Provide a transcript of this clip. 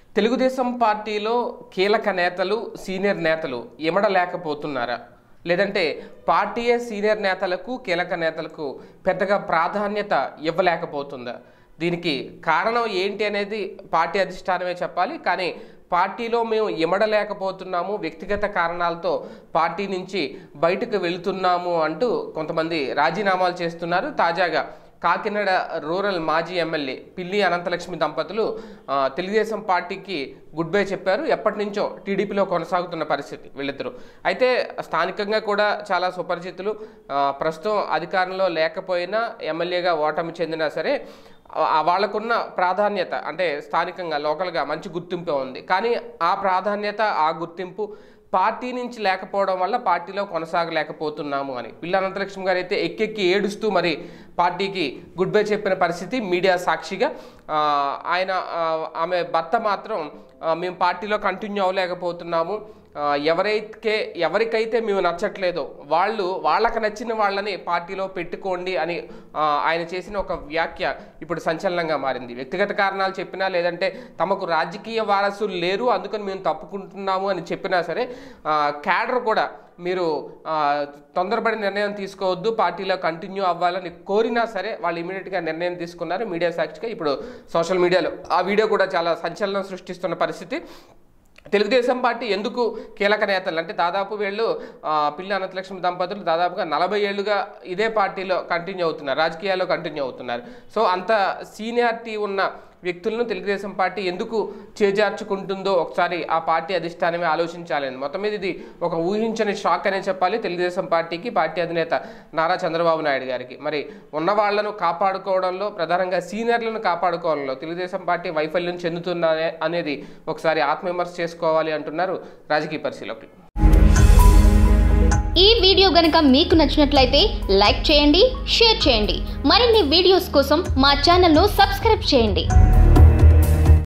తెలుగుదేశం పార్టీలో కీలక నేతలు సీనియర్ నేతలు ఇమడలేకపోతున్నారా లేదంటే పార్టీయే సీనియర్ నేతలకు కీలక నేతలకు పెద్దగా ప్రాధాన్యత ఇవ్వలేకపోతుందా? దీనికి కారణం ఏంటి అనేది పార్టీ అధిష్టానమే చెప్పాలి. కానీ పార్టీలో మేము ఇమడలేకపోతున్నాము, వ్యక్తిగత కారణాలతో పార్టీ నుంచి బయటకు వెళుతున్నాము అంటూ కొంతమంది రాజీనామాలు చేస్తున్నారు. తాజాగా కాకినాడ రూరల్ మాజీ ఎమ్మెల్యే పిల్లి అనంతలక్ష్మి దంపతులు తెలుగుదేశం పార్టీకి గుడ్ బై చెప్పారు. ఎప్పటి నుంచో టీడీపీలో కొనసాగుతున్న పరిస్థితి వీళ్ళిద్దరూ. అయితే స్థానికంగా కూడా చాలా సుపరిచితులు. ప్రస్తుతం అధికారంలో లేకపోయినా ఎమ్మెల్యేగా ఓటమి చెందినా సరే వాళ్ళకున్న ప్రాధాన్యత అంటే స్థానికంగా లోకల్గా మంచి గుర్తింపు ఉంది. కానీ ఆ ప్రాధాన్యత ఆ గుర్తింపు పార్టీ నుంచి లేకపోవడం వల్ల పార్టీలో కొనసాగలేకపోతున్నాము అని పిల్లి అనంతలక్ష్మి గారు అయితే ఎక్కెక్కి ఏడుస్తూ మరి పార్టీకి గుడ్ బై చెప్పిన పరిస్థితి మీడియా సాక్షిగా. ఆమె భర్త మాత్రం మేము పార్టీలో కంటిన్యూ అవ్వలేకపోతున్నాము, ఎవరికైతే మేము నచ్చట్లేదో వాళ్ళకి నచ్చిన వాళ్ళని పార్టీలో పెట్టుకోండి అని ఆయన చేసిన ఒక వ్యాఖ్య ఇప్పుడు సంచలనంగా మారింది. వ్యక్తిగత కారణాలు చెప్పినా లేదంటే తమకు రాజకీయ వారసులు లేరు అందుకని మేము తప్పుకుంటున్నాము అని చెప్పినా సరే క్యాడర్ కూడా మీరు తొందరపడి నిర్ణయం తీసుకోవద్దు, పార్టీలో కంటిన్యూ అవ్వాలని కోరినా సరే వాళ్ళు ఇమీడియట్గా నిర్ణయం తీసుకున్నారు. మీడియా సాక్షిగా ఇప్పుడు సోషల్ మీడియాలో ఆ వీడియో కూడా చాలా సంచలనం సృష్టిస్తున్న పరిస్థితి. తెలుగుదేశం పార్టీ ఎందుకు కీలక నేతలు అంటే దాదాపు వీళ్ళు పిల్లి అనంతలక్ష్మి దంపతులు దాదాపుగా 40 ఏళ్ళుగా ఇదే పార్టీలో కంటిన్యూ అవుతున్నారు, రాజకీయాల్లో కంటిన్యూ అవుతున్నారు. సో అంత సీనియారిటీ ఉన్న వ్యక్తులను తెలుగుదేశం పార్టీ ఎందుకు చేజార్చుకుంటుందో ఒకసారి ఆ పార్టీ అధిష్టానమే ఆలోచించాలని. మొత్తం మీద ఇది ఒక ఊహించని షాక్ అనే చెప్పాలి తెలుగుదేశం పార్టీకి, పార్టీ అధినేత నారా చంద్రబాబు నాయుడు గారికి. మరి ఉన్న వాళ్లను కాపాడుకోవడంలో ప్రధానంగా సీనియర్లను కాపాడుకోవడంలో తెలుగుదేశం పార్టీ వైఫల్యం చెందుతుందా అనేది ఒకసారి ఆత్మవిమర్శ చేసుకోవాలి అంటున్నారు రాజకీయ పరిశీలకులు. ఈ వీడియో గనుక మీకు నచ్చినట్లయితే లైక్ చేయండి, షేర్ చేయండి. మరిన్ని వీడియోస్ కోసం మా ఛానల్ను సబ్స్క్రైబ్ చేయండి.